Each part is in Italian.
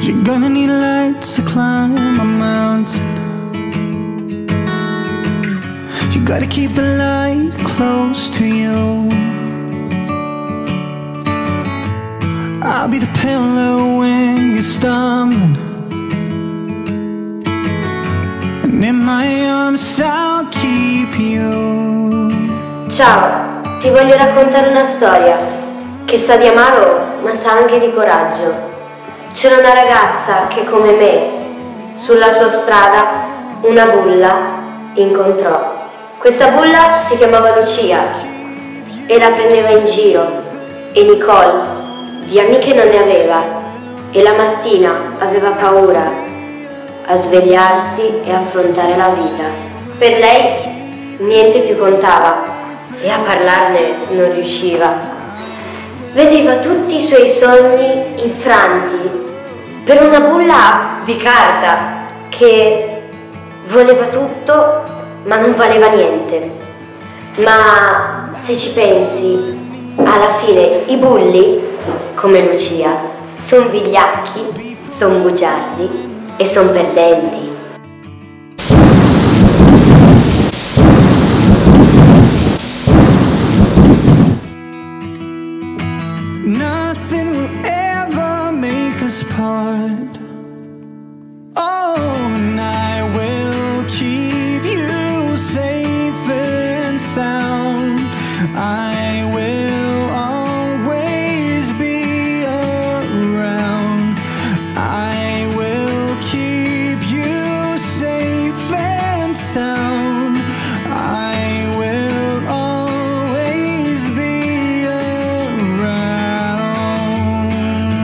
You're gonna need lights to climb a mountain. You gotta keep the light close to you. I'll be the pillar when you're stumbling, and in my arms I'll keep you. Ciao, ti voglio raccontare una storia che sa di amaro ma sa anche di coraggio. C'era una ragazza che come me sulla sua strada una bulla incontrò. Questa bulla si chiamava Lucia e la prendeva in giro, e Nicole di amiche non ne aveva, e la mattina aveva paura a svegliarsi e affrontare la vita. Per lei niente più contava e a parlarne non riusciva. Vedeva tutti i suoi sogni infranti per una bulla di carta che voleva tutto ma non valeva niente. Ma se ci pensi, alla fine i bulli, come Lucia, son vigliacchi, son bugiardi e son perdenti. Nothing will ever make us part. Oh, and I will keep you safe and sound. I will always be around. I will keep you safe and sound. I will always be around.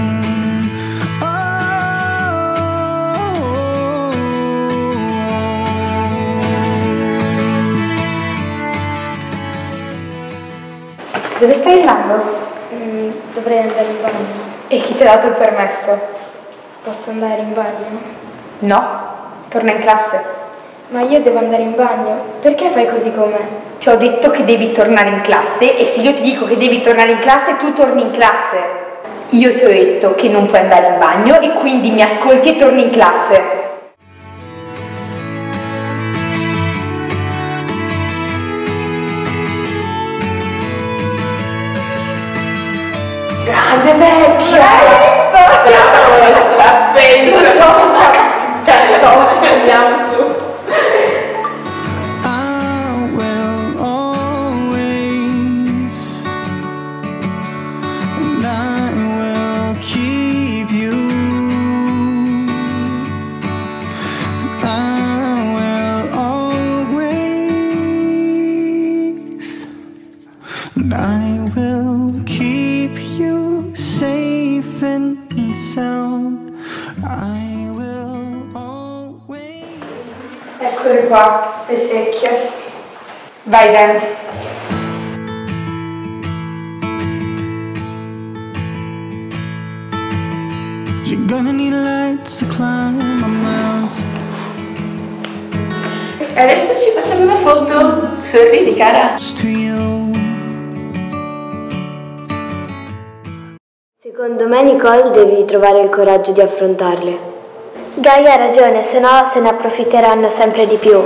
Dove stai andando? Dovrei andare in bagno. E chi ti ha dato il permesso? Posso andare in bagno? No, torna in classe. Ma io devo andare in bagno. Perché fai così con me? Ti ho detto che devi tornare in classe, e se io ti dico che devi tornare in classe, tu torni in classe. Io ti ho detto che non puoi andare in bagno e quindi mi ascolti e torni in classe. Grande vecchia! Aspetta, lo so, certo, andiamo su. I will always, and I will keep you. I will always, and I will keep you safe and sound. I will always. Eccole qua, ste secchie. Vai, Dan. You're gonna need lights to climb a mountain. E adesso ci facciamo una foto. Sorridi, cara. To you. Secondo me, Nicole, devi trovare il coraggio di affrontarle. Gaia ha ragione, se no se ne approfitteranno sempre di più.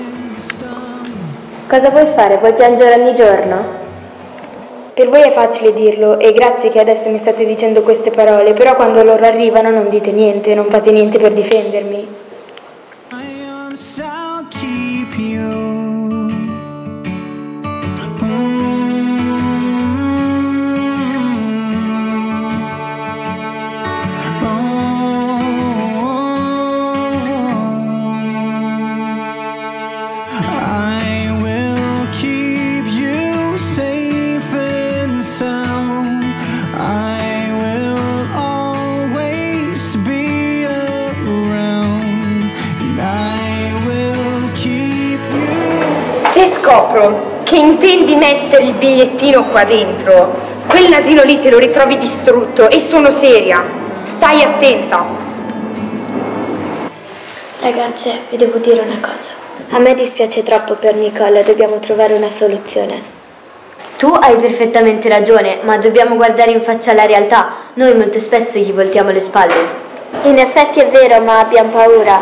Cosa vuoi fare? Vuoi piangere ogni giorno? Per voi è facile dirlo, e grazie che adesso mi state dicendo queste parole, però quando loro arrivano non dite niente, non fate niente per difendermi. I'll keep you. I will keep you safe and sound. I will always be around. And I will keep you. Se scopro che intendi mettere il bigliettino qua dentro, quel nasino lì te lo ritrovi distrutto, e sono seria. Stai attenta. Ragazze, vi devo dire una cosa. A me dispiace troppo per Nicole, dobbiamo trovare una soluzione. Tu hai perfettamente ragione, ma dobbiamo guardare in faccia la realtà. Noi molto spesso gli voltiamo le spalle. In effetti è vero, ma abbiamo paura.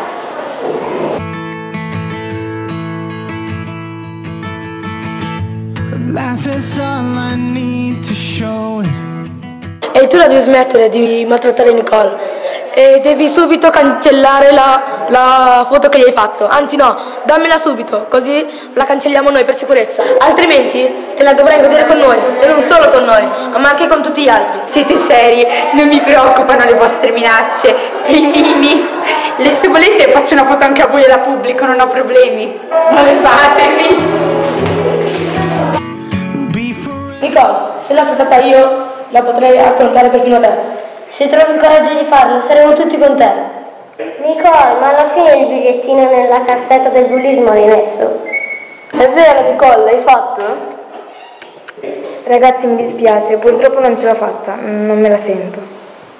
Life is all I need to show it. E tu la devi smettere di maltrattare Nicole e devi subito cancellare la foto che gli hai fatto. Anzi no, dammela subito, così la cancelliamo noi per sicurezza. Altrimenti te la dovrai vedere con noi, e non solo con noi, ma anche con tutti gli altri. Siete seri? Non mi preoccupano le vostre minacce, primini. Se volete faccio una foto anche a voi e la pubblico, non ho problemi. Ma levatevi! Nicole, se l'ho affrontata io, la potrei affrontare perfino te. Se trovi il coraggio di farlo, saremo tutti con te. Nicole, ma alla fine il bigliettino nella cassetta del bullismo l'hai messo. È vero, Nicole, l'hai fatto? Ragazzi, mi dispiace, purtroppo non ce l'ho fatta, non me la sento.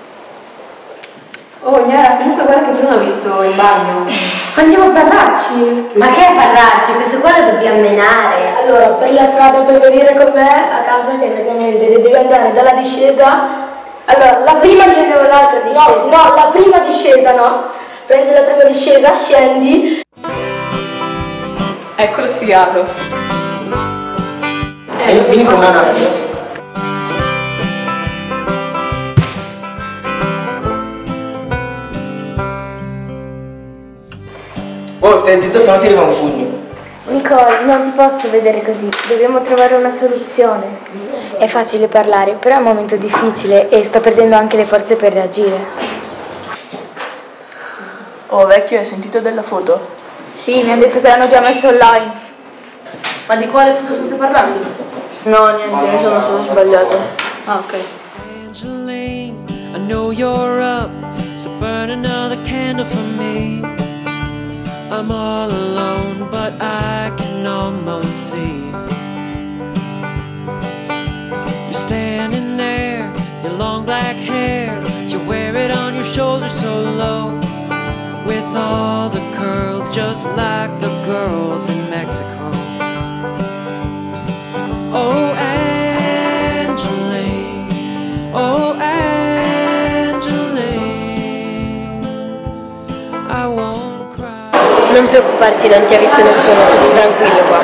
Oh, Gnara, comunque guarda che Bruno ho visto in bagno. Andiamo a parlarci! Ma che a parlarci? Questo qua lo dobbiamo menare. Allora, per la strada puoi venire con me a casa, cioè praticamente devi andare dalla discesa. Allora, la prima discesa, l'altra discesa. No, la prima discesa, no? Prendi la prima discesa, scendi. Eccolo sfigato. Vieni con me un attimo. Oh, stai zitto, se no ti arriva un pugno. Nicole, non ti posso vedere così, dobbiamo trovare una soluzione. È facile parlare, però è un momento difficile e sto perdendo anche le forze per reagire. Oh vecchio, hai sentito della foto? Sì, mi hanno detto che l'hanno già messo online. Ma di quale foto state parlando? No, niente, mi sono solo sbagliato. Ah, ok. Angeline, I know you're up, so burn another candle for me. I'm all alone, but I can almost see. You're standing there, your long black hair, you wear it on your shoulders so low, with all the curls just like the girls in Mexico. Oh, Angeline, oh, Angeline, I won't cry. Non preoccuparti, non ti ha visto nessuno, tutto tranquillo qua.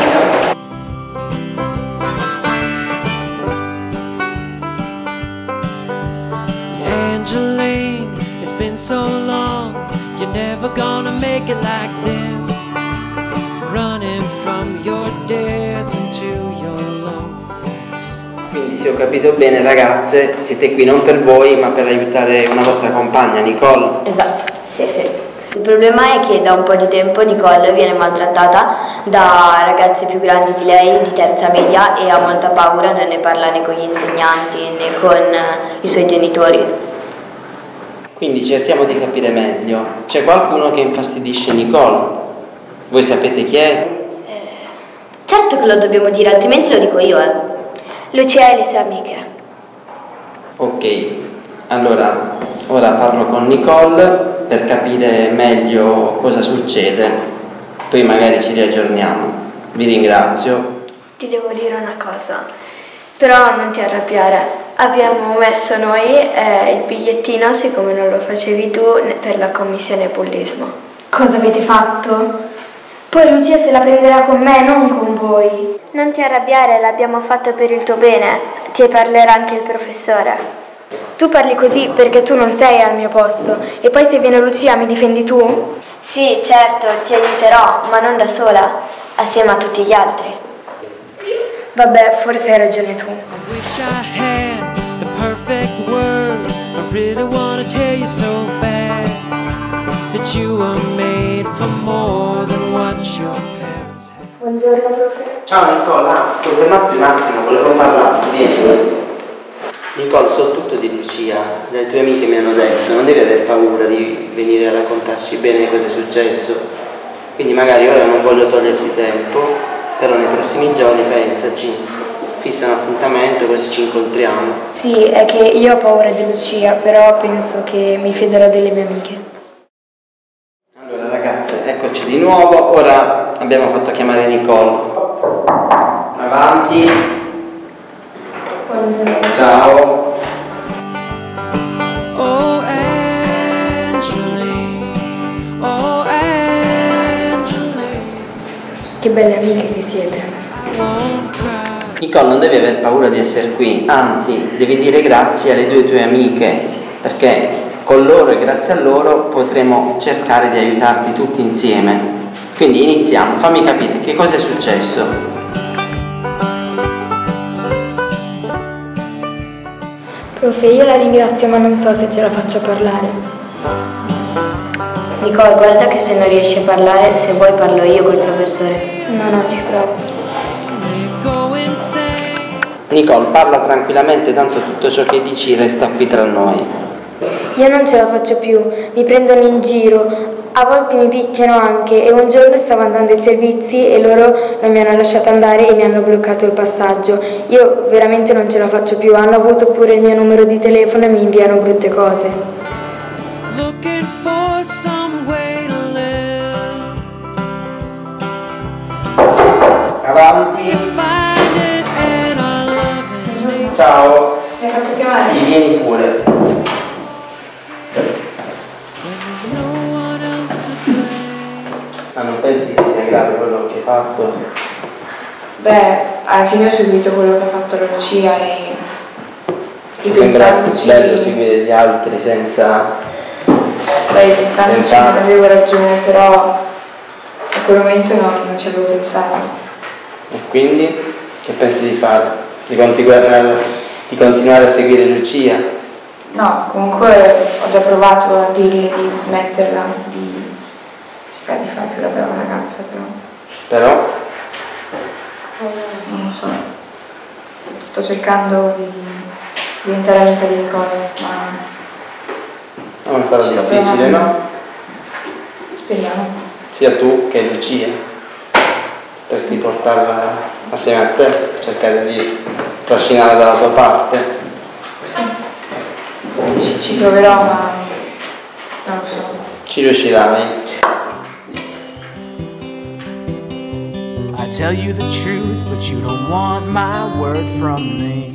Angeline, it's been so long, you're never gonna make it like this, running from your debts into your loneliness. Quindi se ho capito bene ragazze, siete qui non per voi ma per aiutare una vostra compagna, Nicole. Esatto, sì. Il problema è che da un po' di tempo Nicole viene maltrattata da ragazze più grandi di lei, di terza media, e ha molta paura, non ne parla né con gli insegnanti né con i suoi genitori. Quindi cerchiamo di capire meglio. C'è qualcuno che infastidisce Nicole? Voi sapete chi è? Certo che lo dobbiamo dire, altrimenti lo dico io, Lucia e le sue amiche. Ok, allora ora parlo con Nicole per capire meglio cosa succede, poi magari ci riaggiorniamo. Vi ringrazio. Ti devo dire una cosa, però non ti arrabbiare. Abbiamo messo noi il bigliettino, siccome non lo facevi tu, per la commissione bullismo. Cosa avete fatto? Poi Lucia se la prenderà con me, non con voi. Non ti arrabbiare, l'abbiamo fatto per il tuo bene, ti parlerà anche il professore. Tu parli così perché tu non sei al mio posto, e poi se viene Lucia mi difendi tu? Sì, certo, ti aiuterò, ma non da sola, assieme a tutti gli altri. Vabbè, forse hai ragione tu. I wish I had the perfect words, I really wanna tell you so bad that you were made for more than what your parents had. Buongiorno, profe. Ciao Nicole, puoi fermarti un attimo, volevo parlarti, vieni. Nicole, so tutto di Lucia, le tue amiche mi hanno detto, non devi aver paura di venire a raccontarci bene cosa è successo, quindi magari ora non voglio toglierti tempo, però nei prossimi giorni pensaci, fissa un appuntamento così ci incontriamo. Sì, è che io ho paura di Lucia, però penso che mi fiderò delle mie amiche. Allora ragazze, eccoci di nuovo, ora abbiamo fatto chiamare Nicole. Avanti. Buongiorno. Ciao. Oh, Angeline, Che belle amiche che siete. Nicole, non devi aver paura di essere qui, anzi devi dire grazie alle tue amiche, perché con loro e grazie a loro potremo cercare di aiutarti tutti insieme. Quindi iniziamo, fammi capire che cosa è successo. Profe, io la ringrazio ma non so se ce la faccio parlare. Nicole, guarda che se non riesci a parlare, se vuoi parlo io col professore. No, ci provo. Nicole, parla tranquillamente, tanto tutto ciò che dici resta qui tra noi. Io non ce la faccio più, mi prendono in giro, a volte mi picchiano anche e un giorno stavo andando ai servizi e loro non mi hanno lasciato andare e mi hanno bloccato il passaggio. Io veramente non ce la faccio più, hanno avuto pure il mio numero di telefono e mi inviano brutte cose. Avanti. Ciao. Mi hai fatto chiamare? Sì, vieni pure. Ma non pensi che sia grave quello che hai fatto? Beh, alla fine ho seguito quello che ha fatto la Lucia e Ti sembra bello seguire gli altri senza... Beh, pensandoci non avevo ragione, però in quel momento no, che non ci avevo pensato. E quindi che pensi di fare? Di continuare a seguire Lucia? No, comunque ho già provato a dirle di smetterla, di cercare di fare più la brava ragazza, però non lo so. Sto cercando di diventare amica di Nicole, ma non sarà difficile, no? Speriamo. Sia tu che Lucia. Potresti portarla assieme a te, cercare di trascinarla dalla tua parte. Sì, ci proverò, ma non lo so. Ci riuscirai. I tell you the truth, but you don't want my word from me.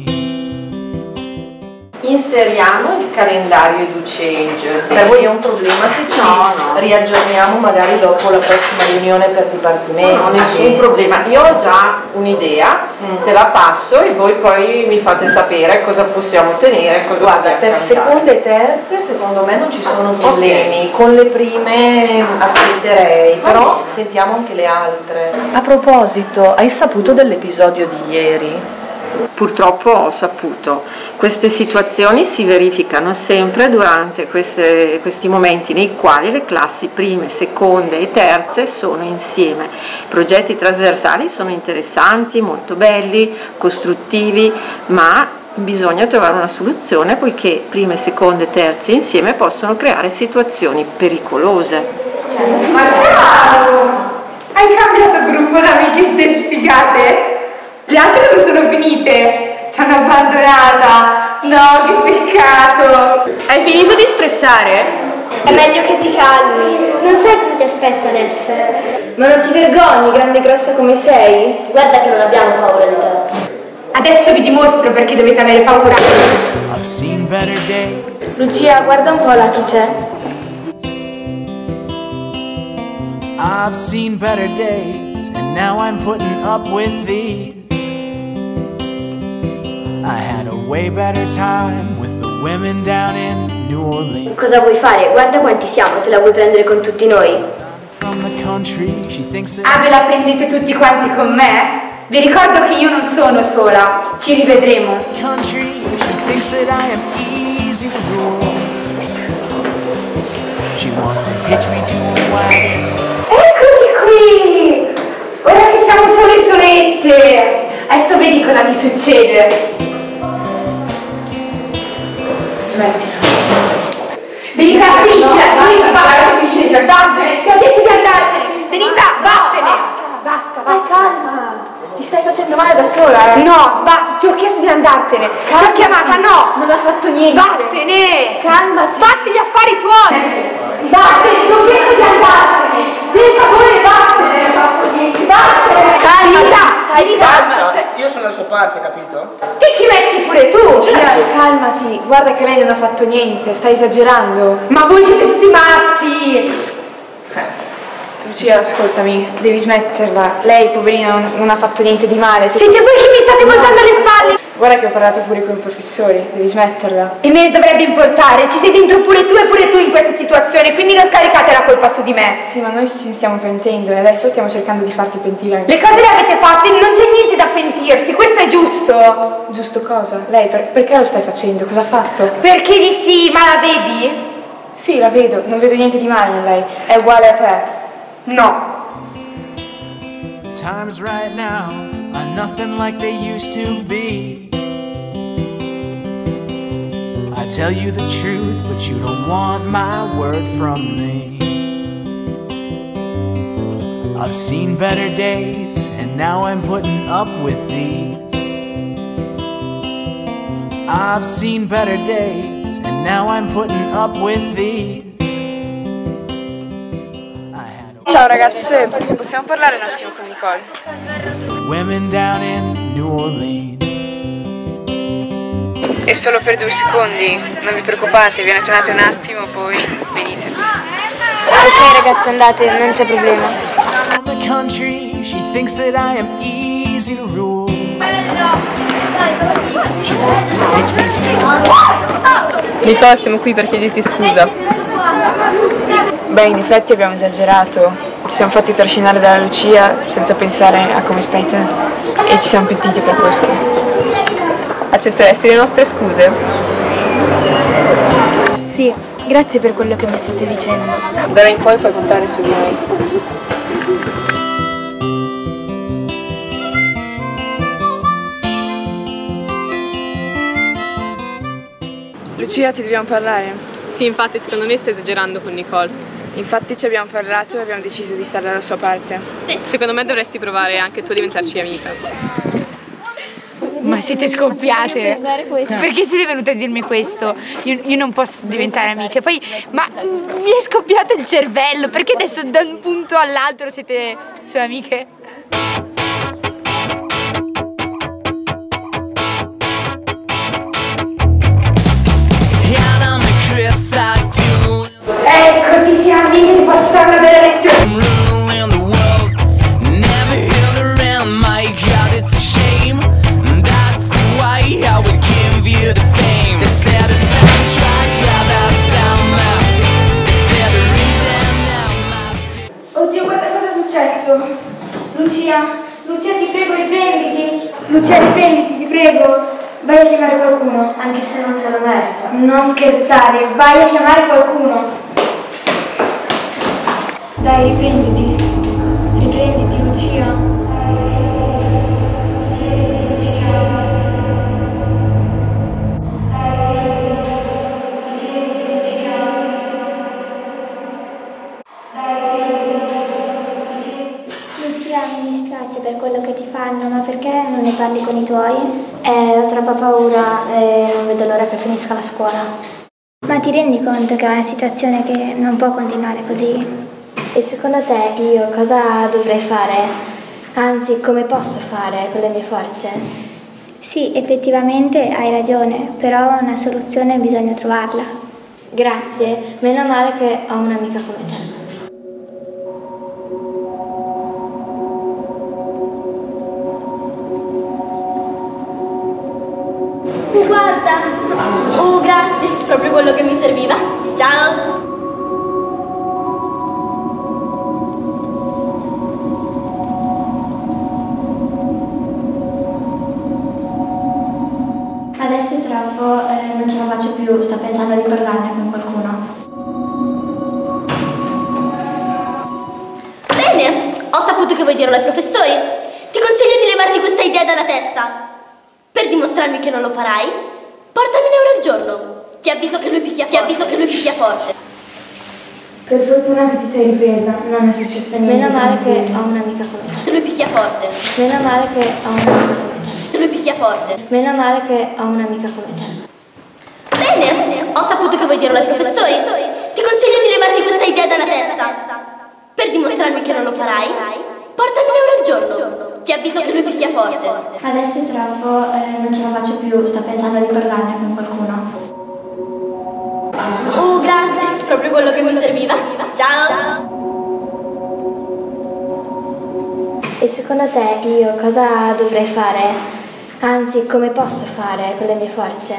Inseriamo il calendario EduChange. Per voi è un problema se ci riaggiorniamo magari dopo la prossima riunione per dipartimenti? No, nessun problema. Io ho già un'idea, te la passo e voi poi mi fate sapere cosa possiamo ottenere. Guarda, per seconde e terze secondo me non ci sono problemi. Okay. Con le prime aspetterei, però sentiamo anche le altre. A proposito, hai saputo dell'episodio di ieri? Purtroppo ho saputo. Queste situazioni si verificano sempre durante questi momenti nei quali le classi prime, seconde e terze sono insieme. I progetti trasversali sono interessanti, molto belli, costruttivi, ma bisogna trovare una soluzione poiché prime, seconde e terze insieme possono creare situazioni pericolose. Ma ciao! Hai cambiato gruppo da amichette sfigate? Le altre dove sono finite? Ti hanno abbandonata? No, che peccato! Hai finito di stressare? È meglio che ti calmi. Non sai cosa ti aspetta adesso. Ma non ti vergogni, grande e grossa come sei? Guarda che non abbiamo paura di te. Adesso vi dimostro perché dovete avere paura. I've seen better days. Lucia, guarda un po' là chi c'è. I've seen better days, and now I'm putting up with these. I had a way better time with the women down in New Orleans. Cosa vuoi fare? Guarda quanti siamo, te la vuoi prendere con tutti noi? From the country, she thinks that Ah, ve la prendete tutti quanti con me? Vi ricordo che io non sono sola, ci rivedremo. country, she thinks that I am easy to rule. She wants to hitch me to a wagon. Eccoci qui! Ora che siamo sole solette! Adesso vedi cosa ti succede. Smettila. Denisa, finiscila! Denisa, vattene! Ti ho detto di andartene! Denisa, vattene! Basta, stai calma! Ti stai facendo male da sola, eh? No, ti ho chiesto di andartene! Ti ho chiamata, no! Non ha fatto niente! Vattene! Calmati! Fatti gli affari tuoi! Vattene, ti ho chiesto di andartene! Per favore, vattene! Vattene! Calma! Io sono dalla sua parte, capito? Ti ci metti pure tu! Calmati, guarda che lei non ha fatto niente, stai esagerando. Ma voi siete tutti matti! Lucia, ascoltami, devi smetterla. Lei, poverina, non ha fatto niente di male. Siete voi che mi state voltando alle spalle! Guarda che ho parlato pure con i professori, devi smetterla. E me ne dovrebbe importare, ci sei dentro pure tu e pure tu in questa situazione, quindi non scaricate la colpa su di me. Sì, ma noi ci stiamo pentendo e adesso stiamo cercando di farti pentire. Le cose le avete fatte, non c'è niente da pentirsi, questo è giusto. Giusto cosa? Lei, perché lo stai facendo? Cosa ha fatto? Perché di sì, ma la vedi? Sì, la vedo, non vedo niente di male in lei, è uguale a te. No. Times right now are nothing like they used to be. I tell you the truth, but you don't want my word from me. I've seen better days, and now I'm putting up with these. I've seen better days, and now I'm putting up with these. Ciao ragazze, possiamo parlare un attimo con Nicole? Women down in New Orleans. È solo per 2 secondi, non vi preoccupate, viene tornate un attimo, poi venite. Ok ragazzi, andate, non c'è problema. From the country, she thinks that I am easy to rule. She wants to teach me to. Nicole, siamo qui per chiederti scusa. Beh, in effetti abbiamo esagerato, ci siamo fatti trascinare dalla Lucia senza pensare a come stai te e ci siamo pentiti per questo. Accetteresti le nostre scuse? Sì, grazie per quello che mi state dicendo. D'ora in poi puoi contare su di noi. Lucia, ti dobbiamo parlare. Sì, infatti secondo me stai esagerando con Nicole. Infatti ci abbiamo parlato e abbiamo deciso di stare dalla sua parte. Secondo me dovresti provare anche tu a diventarci amica. Ma siete scoppiate? Perché siete venute a dirmi questo? Io non posso diventare amica. Poi, ma vi è scoppiato il cervello? Perché adesso da un punto all'altro siete sue amiche? Eccoti finalmente, ti posso fare una bella lezione. Oddio, guarda cosa è successo. Lucia, ti prego, riprenditi. Lucia, riprenditi, ti prego. Vai a chiamare qualcuno. Anche se non se lo merita. Non scherzare, vai a chiamare qualcuno. Dai, riprenditi. Riprenditi, Lucia. Mi dispiace per quello che ti fanno, ma perché non ne parli con i tuoi? Ho troppa paura e non vedo l'ora che finisca la scuola. Ma ti rendi conto che è una situazione che non può continuare così? E secondo te io cosa dovrei fare? Anzi, come posso fare con le mie forze? Sì, effettivamente hai ragione, però una soluzione bisogna trovarla. Grazie, meno male che ho un'amica come te. Guarda! Oh, grazie, proprio quello che mi serviva. Ciao! Adesso è troppo, non ce la faccio più, sto pensando di parlarne con qualcuno. Bene, ho saputo che vuoi dirlo ai professori. Ti consiglio di levarti questa idea dalla testa. Per dimostrarmi che non lo farai, portami €1 al giorno. Ti avviso che lui picchia forte. Per fortuna che ti sei ripresa, non è successo niente. Meno male che ho un'amica come te. Lui picchia forte. Meno male che ho un'amica come te. Lui picchia forte. Meno male che ho un'amica come te. Bene, ho saputo che vuoi dirlo ai professori. Ti consiglio di levarti questa idea dalla testa. Per dimostrarmi che non lo farai, portami €1 al giorno. Ti avviso che lui picchia forte. Adesso è troppo, non ce la faccio più, sto pensando di parlarne con qualcuno. Oh, grazie, proprio quello che mi serviva. Ciao! E secondo te io cosa dovrei fare? Anzi, come posso fare con le mie forze?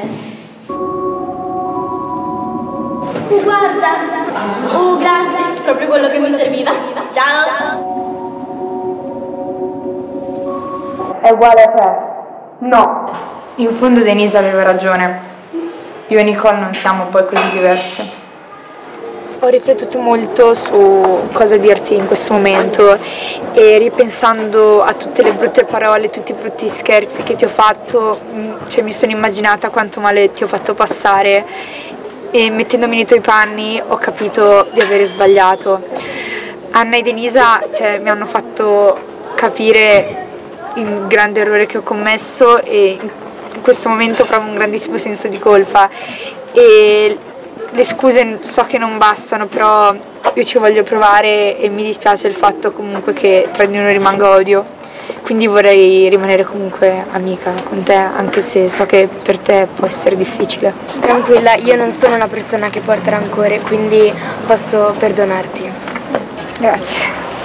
Guarda! Oh, grazie! Proprio quello che mi serviva. Ciao! È uguale a te? No. In fondo Denise aveva ragione. Io e Nicole non siamo poi così diverse. Ho riflettuto molto su cosa dirti in questo momento e ripensando a tutte le brutte parole, tutti i brutti scherzi che ti ho fatto, cioè mi sono immaginata quanto male ti ho fatto passare e mettendomi nei tuoi panni ho capito di aver sbagliato. Anna e Denisa mi hanno fatto capire il grande errore che ho commesso e in questo momento provo un grandissimo senso di colpa e le scuse so che non bastano, però io ci voglio provare e mi dispiace il fatto comunque che tra di noi rimanga odio, quindi vorrei rimanere comunque amica con te, anche se so che per te può essere difficile. Tranquilla, io non sono una persona che porta rancore, quindi posso perdonarti. Grazie.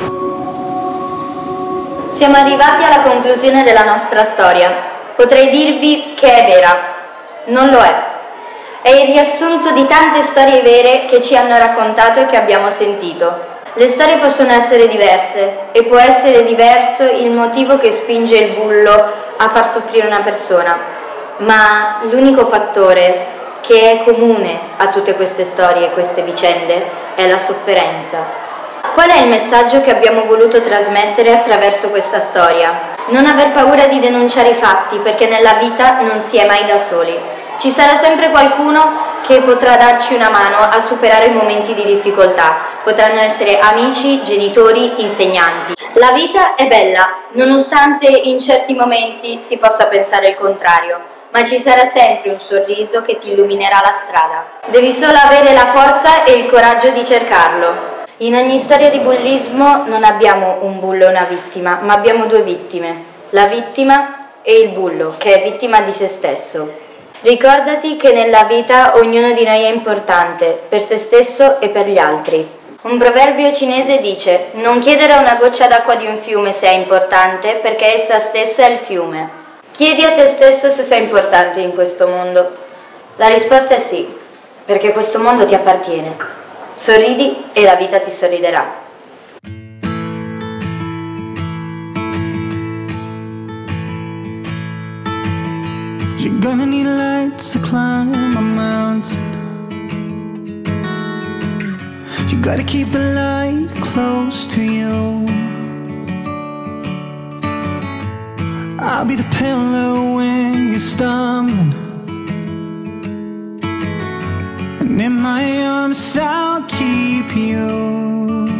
Siamo arrivati alla conclusione della nostra storia. Potrei dirvi che è vera. Non lo è. È il riassunto di tante storie vere che ci hanno raccontato e che abbiamo sentito. Le storie possono essere diverse e può essere diverso il motivo che spinge il bullo a far soffrire una persona, ma l'unico fattore che è comune a tutte queste storie e queste vicende è la sofferenza. Qual è il messaggio che abbiamo voluto trasmettere attraverso questa storia? Non aver paura di denunciare i fatti, perché nella vita non si è mai da soli. Ci sarà sempre qualcuno che potrà darci una mano a superare i momenti di difficoltà. Potranno essere amici, genitori, insegnanti. La vita è bella, nonostante in certi momenti si possa pensare il contrario, ma ci sarà sempre un sorriso che ti illuminerà la strada. Devi solo avere la forza e il coraggio di cercarlo. In ogni storia di bullismo non abbiamo un bullo e una vittima, ma abbiamo due vittime. La vittima e il bullo, che è vittima di se stesso. Ricordati che nella vita ognuno di noi è importante, per se stesso e per gli altri. Un proverbio cinese dice: non chiedere a una goccia d'acqua di un fiume se è importante, perché essa stessa è il fiume. Chiedi a te stesso se sei importante in questo mondo. La risposta è sì, perché questo mondo ti appartiene. Sorridi e la vita ti sorriderà. You're gonna need lights to climb a mountain. You gotta keep the light close to you. I'll be the pillar when you're stumbling, and in my arms I'll keep you.